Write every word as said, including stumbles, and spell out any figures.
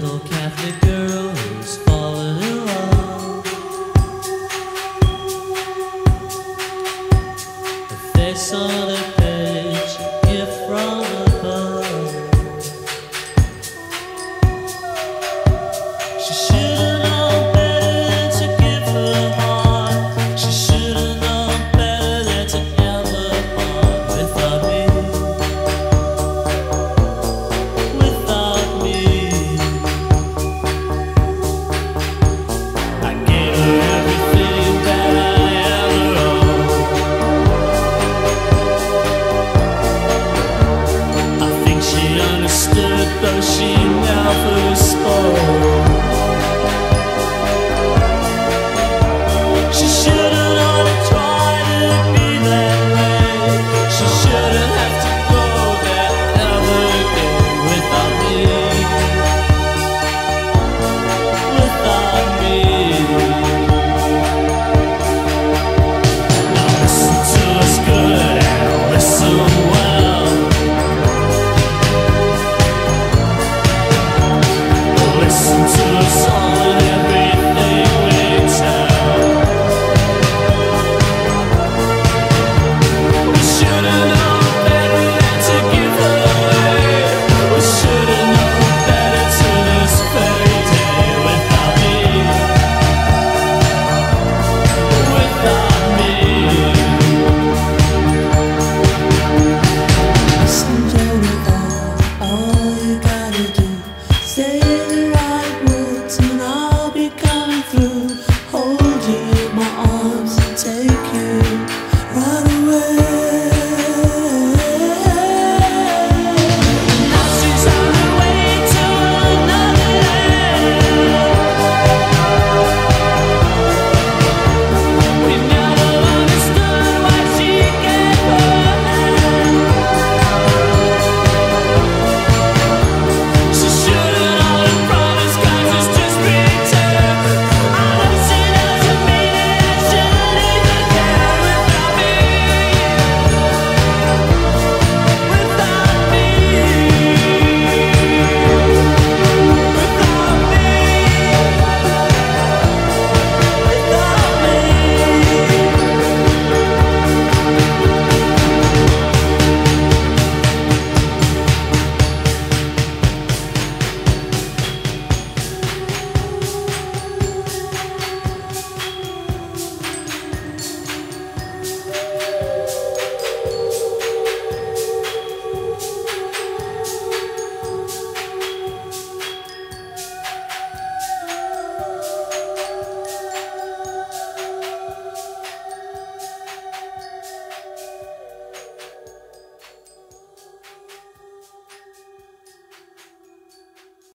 little Catholic girl who's fallen in love. The face on the page, a gift from above. She should've known better than to give her heart. She should've known better than to ever part without me. Without me, I gave her everything that I ever owned. I think she understood, though she never spoke. She shouldn't have tried to be that way. She shouldn't have to go there ever again without me. Without me. Now listen to us good and listen well. Listen to us all.